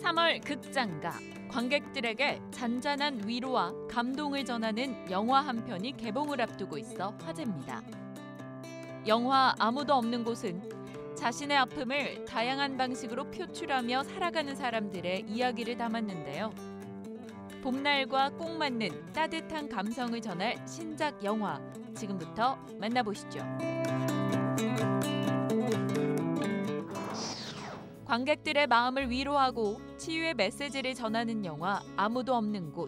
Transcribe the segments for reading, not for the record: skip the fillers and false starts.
3월 극장가, 관객들에게 잔잔한 위로와 감동을 전하는 영화 한 편이 개봉을 앞두고 있어 화제입니다. 영화 아무도 없는 곳은 자신의 아픔을 다양한 방식으로 표출하며 살아가는 사람들의 이야기를 담았는데요. 봄날과 꼭 맞는 따뜻한 감성을 전할 신작 영화, 지금부터 만나보시죠. 관객들의 마음을 위로하고 치유의 메시지를 전하는 영화 아무도 없는 곳.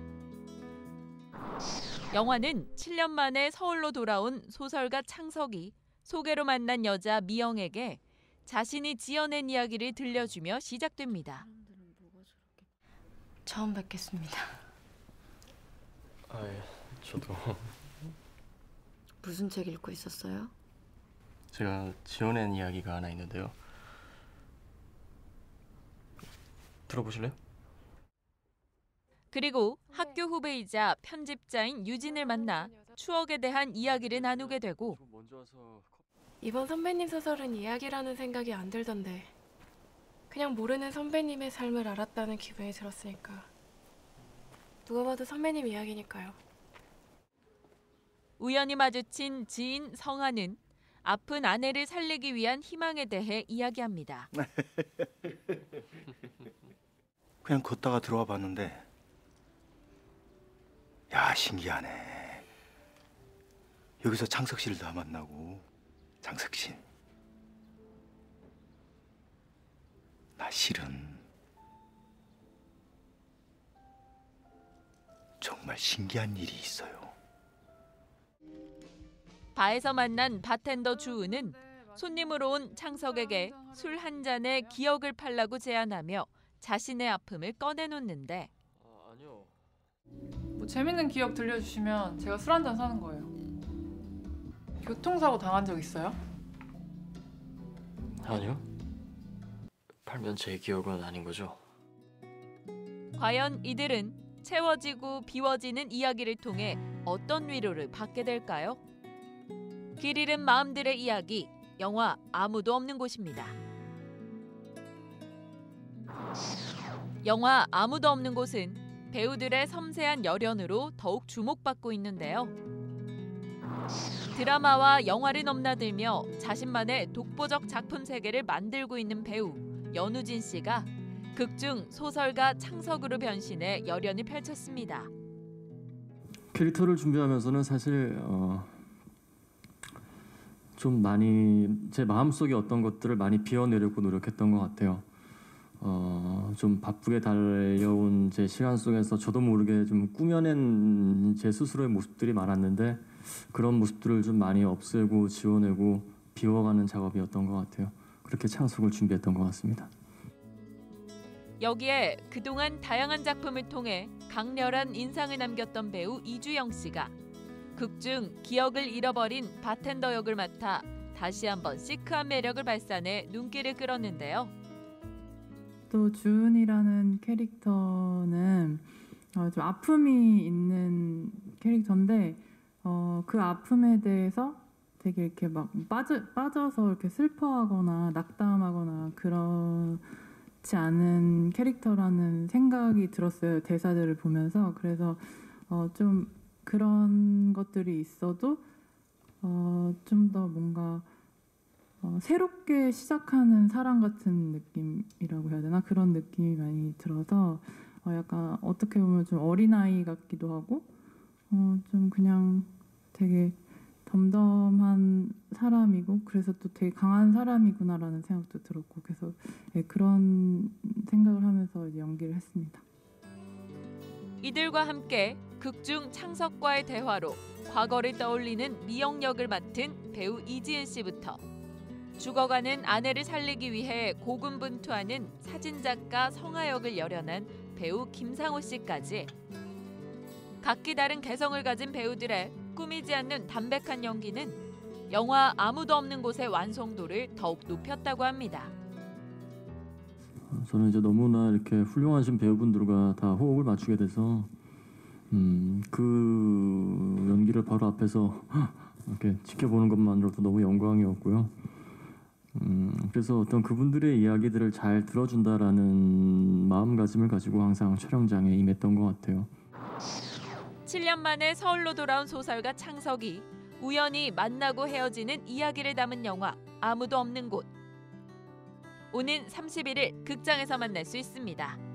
영화는 7년 만에 서울로 돌아온 소설가 창석이 소개로 만난 여자 미영에게 자신이 지어낸 이야기를 들려주며 시작됩니다. 처음 뵙겠습니다. 예, 저도. 무슨 책 읽고 있었어요? 제가 지어낸 이야기가 하나 있는데요. 들어보실래요? 그리고 학교 후배이자 편집자인 유진을 만나 추억에 대한 이야기를 나누게 되고 이번 선배님 소설은 이야기라는 생각이 안 들던데 그냥 모르는 선배님의 삶을 알았다는 기분이 들었으니까 누가 봐도 선배님 이야기니까요. 우연히 마주친 지인 성아는 아픈 아내를 살리기 위한 희망에 대해 이야기합니다. 그냥 걷다가 들어와 봤는데 야, 신기하네. 여기서 창석 씨를 다 만나고. 창석 씨, 나 실은 정말 신기한 일이 있어요. 바에서 만난 바텐더 주우는 손님으로 온 창석에게 술 한 잔에 기억을 팔라고 제안하며 자신의 아픔을 꺼내놓는데 아니요. 뭐 재밌는 기억 들려주시면 제가 술 한 잔 사는 거예요. 교통사고 당한 적 있어요? 아니요. 팔면 제 기억은 아닌 거죠? 과연 이들은 채워지고 비워지는 이야기를 통해 어떤 위로를 받게 될까요? 길 잃은 마음들의 이야기, 영화 아무도 없는 곳입니다. 영화 아무도 없는 곳은 배우들의 섬세한 열연으로 더욱 주목받고 있는데요. 드라마와 영화를 넘나들며 자신만의 독보적 작품 세계를 만들고 있는 배우 연우진 씨가 극중 소설가 창석으로 변신해 열연을 펼쳤습니다. 캐릭터를 준비하면서는 사실 좀 많이 제 마음속에 어떤 것들을 많이 비워내려고 노력했던 것 같아요. 좀 바쁘게 달려온 제 시간 속에서 저도 모르게 좀 꾸며낸 제 스스로의 모습들이 많았는데 그런 모습들을 좀 많이 없애고 지워내고 비워가는 작업이었던 것 같아요. 그렇게 창석을 준비했던 것 같습니다. 여기에 그동안 다양한 작품을 통해 강렬한 인상을 남겼던 배우 이주영 씨가 극중 기억을 잃어버린 바텐더 역을 맡아 다시 한번 시크한 매력을 발산해 눈길을 끌었는데요. 또 주은이라는 캐릭터는 좀 아픔이 있는 캐릭터인데 그 아픔에 대해서 되게 이렇게 막 빠져서 이렇게 슬퍼하거나 낙담하거나 그렇지 않은 캐릭터라는 생각이 들었어요. 대사들을 보면서. 그래서 좀 그런 것들이 있어도 좀 더 뭔가 새롭게 시작하는 사람 같은 느낌이라고 해야 되나? 그런 느낌이 많이 들어서 약간 어떻게 보면 좀 어린아이 같기도 하고 좀 그냥 되게 덤덤한 사람이고 그래서 또 되게 강한 사람이구나라는 생각도 들었고 그래서 그런 생각을 하면서 이제 연기를 했습니다. 이들과 함께 극중 창석과의 대화로 과거를 떠올리는 미영 역을 맡은 배우 이지은 씨부터 죽어가는 아내를 살리기 위해 고군분투하는 사진작가 성아 역을 열연한 배우 김상호 씨까지 각기 다른 개성을 가진 배우들의 꾸미지 않는 담백한 연기는 영화 아무도 없는 곳의 완성도를 더욱 높였다고 합니다. 저는 이제 너무나 이렇게 훌륭하신 배우분들과 다 호흡을 맞추게 돼서 그 연기를 바로 앞에서 이렇게 지켜보는 것만으로도 너무 영광이었고요. 그래서 어떤 그분들의 이야기들을 잘 들어준다라는 마음가짐을 가지고 항상 촬영장에 임했던 것 같아요. 7년 만에 서울로 돌아온 소설가 창석이 우연히 만나고 헤어지는 이야기를 담은 영화 아무도 없는 곳. 오는 31일 극장에서 만날 수 있습니다.